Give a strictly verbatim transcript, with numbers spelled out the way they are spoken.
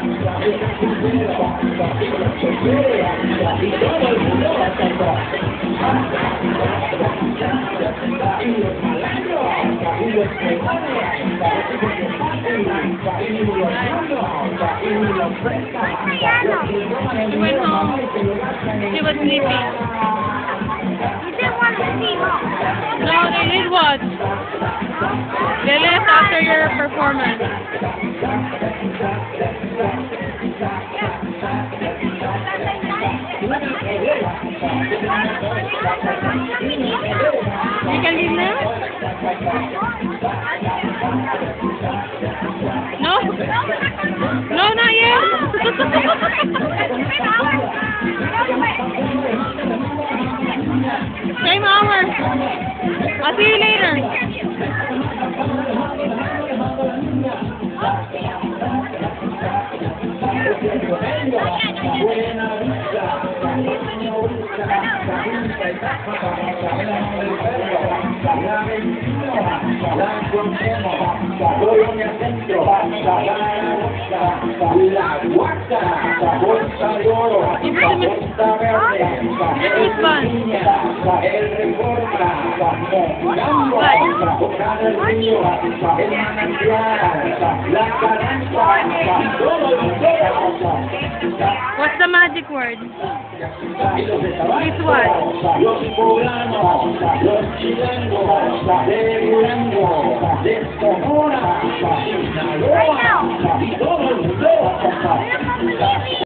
She went home. She was sleeping. You didn't want to see home. No, they did what? They left after your performance. You can leave now? No? No, not yet. Same hour. I'll see you later. La guaca, la bolsa de oro, la bolsa verde, el reforma, Morando, tocar el río, el manantial, la caranza, todo lo What's the magic word? This one. Los poblanos, los chilenos, de Durango, de Sonora, Sinaloa, y todo el mundo.